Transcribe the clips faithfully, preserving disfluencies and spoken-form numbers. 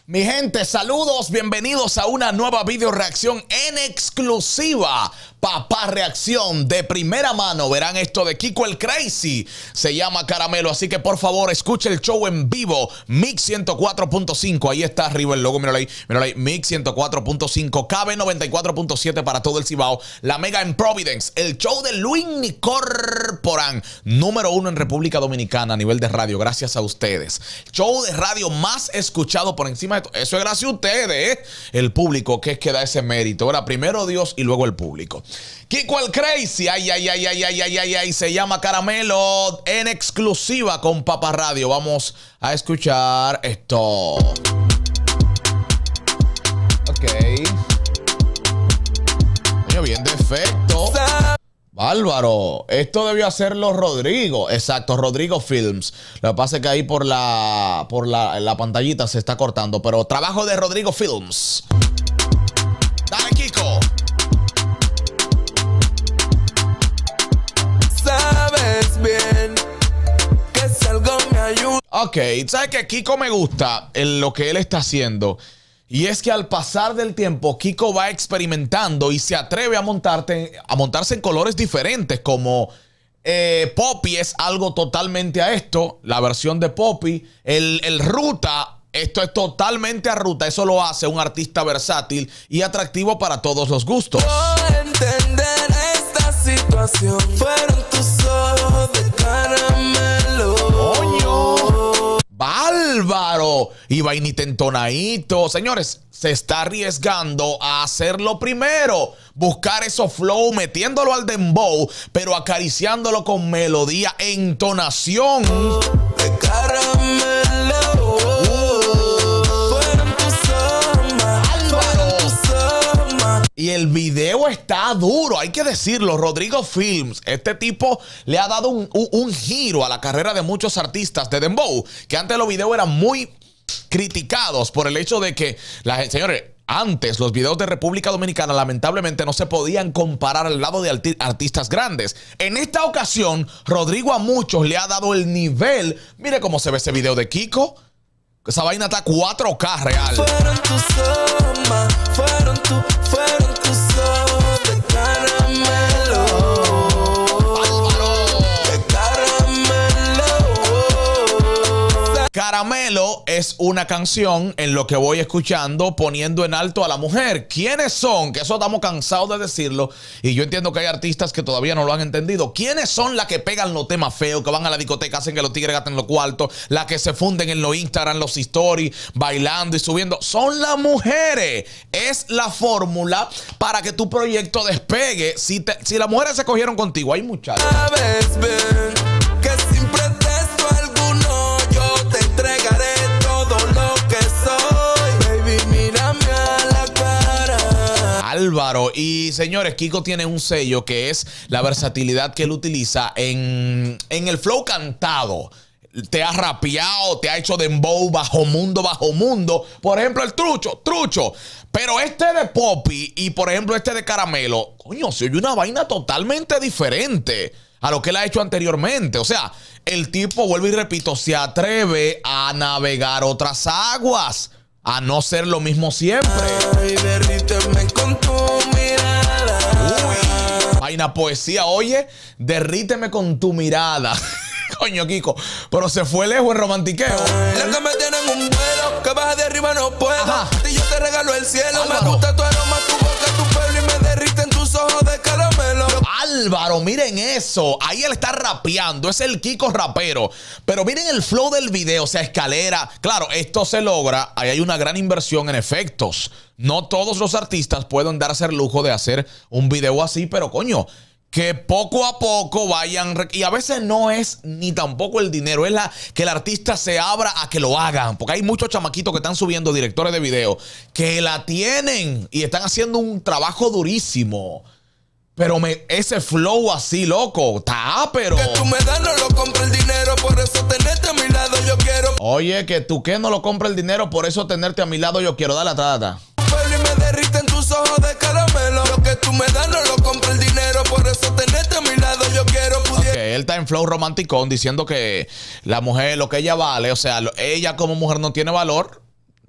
Mi gente, saludos, bienvenidos a una nueva video reacción en exclusiva. Papá Reacción de primera mano. Verán esto de Kiko el Crazy. Se llama Caramelo, así que por favor escuche el show en vivo. Mix ciento cuatro punto cinco, ahí está arriba el logo, míralo ahí, míralo ahí. Mix ciento cuatro punto cinco, K B noventa y cuatro punto siete para todo el Cibao. La Mega en Providence. El show de Luis Corporán, número uno en República Dominicana a nivel de radio, gracias a ustedes. Show de radio más escuchado por encima de todo. Eso es gracias a ustedes, ¿eh? El público que es que da ese mérito. Ahora primero Dios y luego el público. Kiko el Crazy, ay, ay, ay, ay, ay, ay, ay, ay, se llama Caramelo en exclusiva con Papá Radio. Vamos a escuchar esto. Ok. Coño, bien de efecto. Bárbaro. Esto debió hacerlo Rodrigo. Exacto, Rodrigo Films. Lo que pasa es que ahí por la, por la, la pantallita se está cortando. Pero trabajo de Rodrigo Films. Dale, Kiko. Sabes bien que si algo me ayuda. Ok, ¿sabes qué? Kiko me gusta en lo que él está haciendo. Y es que al pasar del tiempo, Kiko va experimentando y se atreve a, montarte, a montarse en colores diferentes, como eh, Poppy es algo totalmente a esto, la versión de Poppy. El, el Ruta, esto es totalmente a Ruta. Eso lo hace un artista versátil y atractivo para todos los gustos. No entender esta situación. Fueron tus ojos de caramelo. ¡Coño! ¡Bárbaro! Y vainita entonadito. Señores, se está arriesgando a hacerlo primero. Buscar esos flow, metiéndolo al dembow, pero acariciándolo con melodía e entonación. De caramelo. Fueron tus ojos. Fueron tus ojos. Y el video está duro, hay que decirlo. Rodrigo Films, este tipo le ha dado un, un, un giro a la carrera de muchos artistas de dembow, que antes los videos eran muy criticados por el hecho de que, la, señores, antes los videos de República Dominicana lamentablemente no se podían comparar al lado de arti artistas grandes. En esta ocasión, Rodrigo a muchos le ha dado el nivel. Mire cómo se ve ese video de Kiko. Esa vaina está cuatro K real. Fueron tus ojos, fueron tu, fueron tus ojos de caramelo. ¡Bárbaro! De caramelo. Caramelo es una canción en lo que voy escuchando poniendo en alto a la mujer. ¿Quiénes son? Que eso estamos cansados de decirlo y yo entiendo que hay artistas que todavía no lo han entendido. ¿Quiénes son las que pegan los temas feos, que van a la discoteca, hacen que los tigres gasten los cuartos, las que se funden en los Instagram, los stories, bailando y subiendo? Son las mujeres. Es la fórmula para que tu proyecto despegue. Si, te, si las mujeres se cogieron contigo, hay muchachos. Sabes bien que sin pretexto alguno yo te entregaré todo lo que soy. Baby, mírame a la cara. Álvaro. Y señores, Kiko tiene un sello que es la versatilidad que él utiliza en, en el flow cantado. Te ha rapeado, te ha hecho dembow, bajo mundo, bajo mundo. Por ejemplo, el trucho, trucho. Pero este de Poppy y por ejemplo este de Caramelo, coño, se oye una vaina totalmente diferente a lo que él ha hecho anteriormente. O sea, el tipo, vuelvo y repito, se atreve a navegar otras aguas, a no ser lo mismo siempre. Ay, derríteme con tu mirada. Uy, vaina poesía, oye, derríteme con tu mirada. Coño, Kiko, pero se fue lejos en romantiqueo. La que me tiene en un vuelo, que baja de arriba no puedo. Ajá. Y yo te regalo el cielo. Álvaro. Me gusta tu aroma, tu boca, tu pelo y me derriten tus ojos de caramelo. Álvaro, miren eso. Ahí él está rapeando. Es el Kiko rapero. Pero miren el flow del video. O sea, escalera. Claro, esto se logra. Ahí hay una gran inversión en efectos. No todos los artistas pueden darse el lujo de hacer un video así. Pero coño, que poco a poco vayan. Y a veces no es ni tampoco el dinero. Es la, que el artista se abra a que lo hagan. Porque hay muchos chamaquitos que están subiendo, directores de video, que la tienen y están haciendo un trabajo durísimo. Pero me, ese flow así, loco, está, pero... Que tú me das no lo compra el dinero, por eso tenerte a mi lado yo quiero. Oye, que tú que no lo compra el dinero, por eso tenerte a mi lado yo quiero. Dar la trata. Y me derriten tus ojos de caramelo. Lo que tú me das no lo compra el dinero, por eso tenerte a mi lado yo quiero. Okay, él está en flow romanticón diciendo que la mujer, lo que ella vale, o sea, ella como mujer no tiene valor.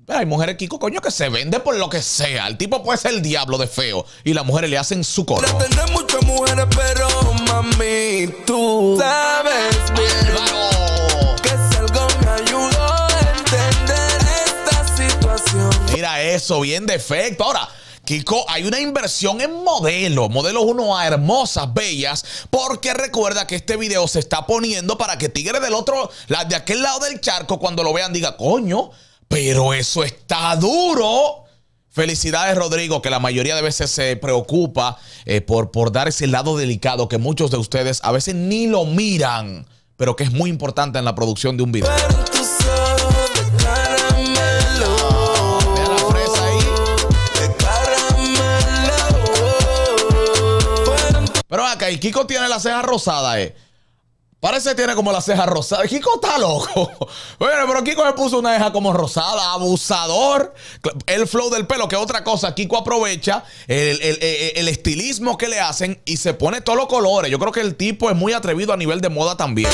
Pero hay mujeres, Kiko, coño, que se vende por lo que sea. El tipo puede ser el diablo de feo y las mujeres le hacen su coro. Ya tendré muchas mujeres, pero mami, tú sabes bien ¡Bárbaro! que si algo me ayudó a entender esta situación. Mira eso, bien de efecto. Ahora, Kiko, hay una inversión en modelos, modelos uno A, hermosas, bellas, porque recuerda que este video se está poniendo para que tigres del otro, la de aquel lado del charco, cuando lo vean, diga, coño, pero eso está duro. Felicidades, Rodrigo, que la mayoría de veces se preocupa eh, por, por dar ese lado delicado que muchos de ustedes a veces ni lo miran, pero que es muy importante en la producción de un video. Fueron tus ojos de caramelo. Mira la fresa ahí. De caramelo. Fueron Pero acá, y Kiko tiene la ceja rosada, eh. Parece que tiene como la ceja rosada. Kiko está loco. Bueno, pero Kiko se puso una ceja como rosada, abusador. El flow del pelo, que es otra cosa. Kiko aprovecha el, el, el, el estilismo que le hacen y se pone todos los colores. Yo creo que el tipo es muy atrevido a nivel de moda también.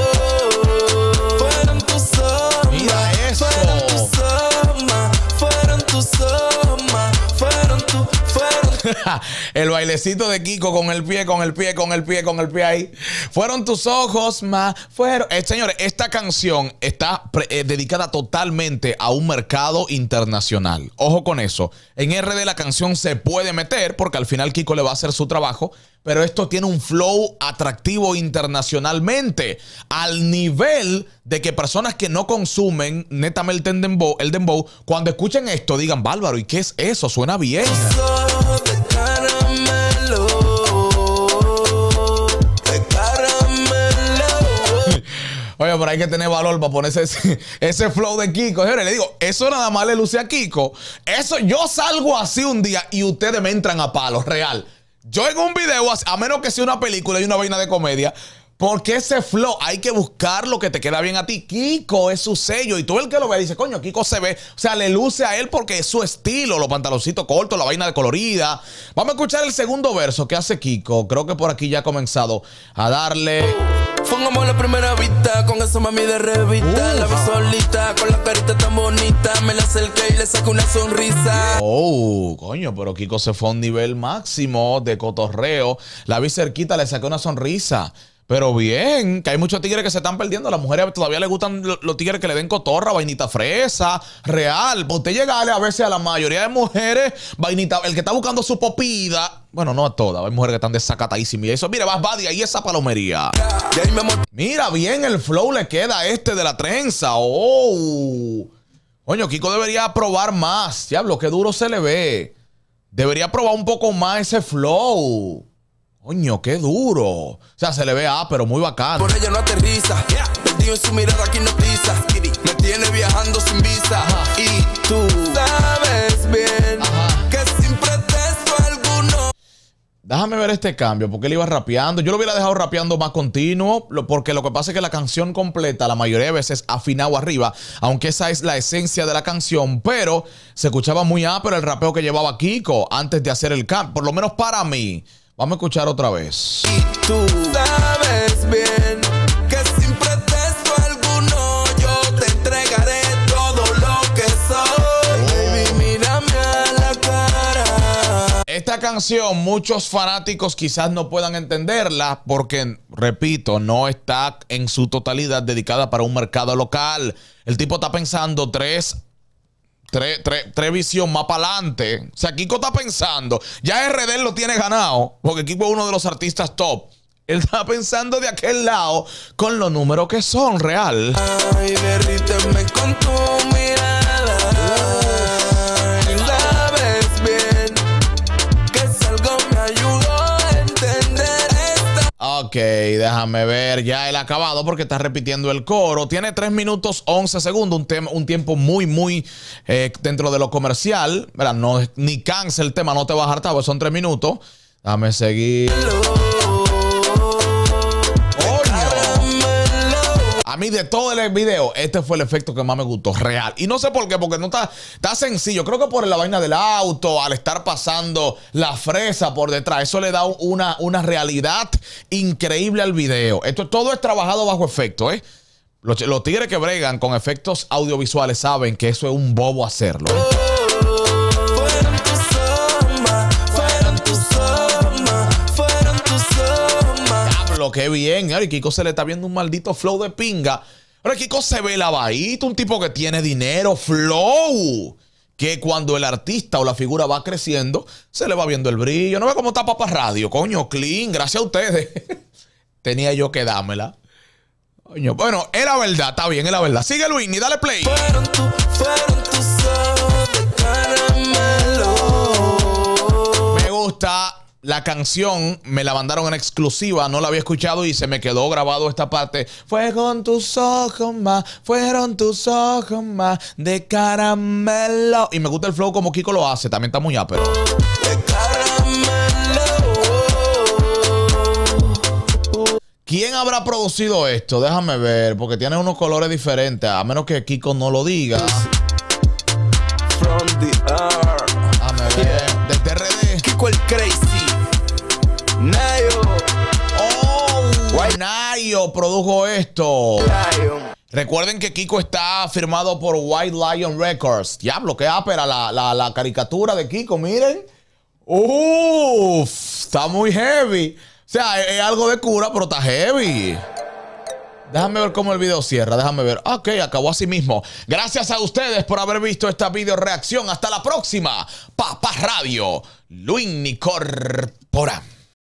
Fueron tus ojos. Mira eso. Fueron tus ojos. Fueron tus ojos. Fueron tus. Fueron. El bailecito de Kiko con el pie, con el pie, con el pie, con el pie ahí. Fueron tus ojos más. Fueron. Eh, señores, esta canción está eh, dedicada totalmente a un mercado internacional. Ojo con eso. En R D la canción se puede meter porque al final Kiko le va a hacer su trabajo. Pero esto tiene un flow atractivo internacionalmente. Al nivel de que personas que no consumen netamente el dembow, el dembow, cuando escuchen esto digan, bárbaro, ¿y qué es eso? Suena bien. Ojos de caramelo. De caramelo. Oye, pero hay que tener valor para ponerse ese, ese flow de Kiko. Señores, le digo, eso nada más le luce a Kiko. Eso, yo salgo así un día y ustedes me entran a palos, real. Yo en un video, a menos que sea una película y una vaina de comedia, porque ese flow hay que buscar lo que te queda bien a ti. Kiko es su sello y tú el que lo ve dice, coño, Kiko se ve, o sea, le luce a él porque es su estilo, los pantaloncitos cortos, la vaina de colorida. Vamos a escuchar el segundo verso que hace Kiko. Creo que por aquí ya ha comenzado a darle. Pongamos la primera vista, con eso mami de revista. Uh. La vi solita, con la carita tan bonita. Me la acerqué y le saqué una sonrisa. Oh, coño, pero Kiko se fue a un nivel máximo de cotorreo. La vi cerquita, le saqué una sonrisa. Pero bien, que hay muchos tigres que se están perdiendo. A las mujeres todavía les gustan los tigres que le den cotorra, vainita fresa, real. Pues usted llega a veces a la mayoría de mujeres, vainita, el que está buscando su popida. Bueno, no a todas, hay mujeres que están desacatadísimas. Y eso, mire, vas, va de ahí esa palomería. Y ahí me mot- Mira, bien el flow le queda a este de la trenza. Oh. Coño, Kiko debería probar más. Diablo, qué duro se le ve. Debería probar un poco más ese flow. Coño, qué duro. O sea, se le ve ah, pero muy bacano. Por ella no aterriza. Perdido en su mirada, aquí no pisa. Me tiene viajando sin visa. Ajá. Y tú sabes bien Ajá. que sin pretexto alguno. Déjame ver este cambio, porque él iba rapeando. Yo lo hubiera dejado rapeando más continuo, lo- porque lo que pasa es que la canción completa, la mayoría de veces, afinado arriba, aunque esa es la esencia de la canción, pero se escuchaba muy ápero el rapeo que llevaba Kiko antes de hacer el cambio, por lo menos para mí. Vamos a escuchar otra vez. Y tú sabes bien que sin pretexto alguno yo te entregaré todo lo que soy. Baby, mírame a la cara. Esta canción, muchos fanáticos quizás no puedan entenderla porque, repito, no está en su totalidad dedicada para un mercado local. El tipo está pensando tres Tres, tres, tres visión más para adelante. O sea, Kiko está pensando. Ya R D lo tiene ganado. Porque Kiko es uno de los artistas top. Él está pensando de aquel lado con los números que son real. Ay, derríteme con tu mirada. Ay, sabes bien que si algo me ayudó a entender esta. Ok, déjame ver ya el acabado porque está repitiendo el coro. Tiene tres minutos once segundos, un, tema, un tiempo muy, muy eh, dentro de lo comercial. ¿Verdad? No, ni cansa el tema, no te vas a hartar, porque son tres minutos. Déjame seguir. A mí de todo el video, este fue el efecto que más me gustó, real. Y no sé por qué, porque no está, está sencillo. Creo que por la vaina del auto, al estar pasando la fresa por detrás, eso le da una, una realidad increíble al video. Esto todo es trabajado bajo efecto, ¿eh? Los, los tigres que bregan con efectos audiovisuales saben que eso es un bobo hacerlo. Fueron tus sombras, fueron tus sombras, fueron tus sombras. Diablo, qué bien. Ay, Kiko se le está viendo un maldito flow de pinga. Ahora Kiko se ve lavadito, un tipo que tiene dinero, flow. Que cuando el artista o la figura va creciendo, se le va viendo el brillo. ¿No ve cómo está Papá Radio? Coño, clean, gracias a ustedes. Tenía yo que dármela. Coño, bueno, es la verdad, está bien, es la verdad. Sigue Luis, ni dale play. Fueron, tu, fueron tus ojos de caramelo. Me gusta. La canción me la mandaron en exclusiva, no la había escuchado y se me quedó grabado esta parte. Fueron tus ojos más, fueron tus ojos más de caramelo. Y me gusta el flow como Kiko lo hace, también está muy ápero. De caramelo. ¿Quién habrá producido esto? Déjame ver, porque tiene unos colores diferentes, a menos que Kiko no lo diga. From the earth. Déjame ver, desde R D. Kiko el Crazy. Nayo. Oh, Nayo produjo esto. Lion. Recuerden que Kiko está firmado por White Lion Records. Diablo, qué ápera la, la, la caricatura de Kiko, miren. Uff, está muy heavy. O sea, es, es algo de cura, pero está heavy. Déjame ver cómo el video cierra, déjame ver. Ok, acabó así mismo. Gracias a ustedes por haber visto esta video reacción. Hasta la próxima. Papá Radio, Luis Corpora.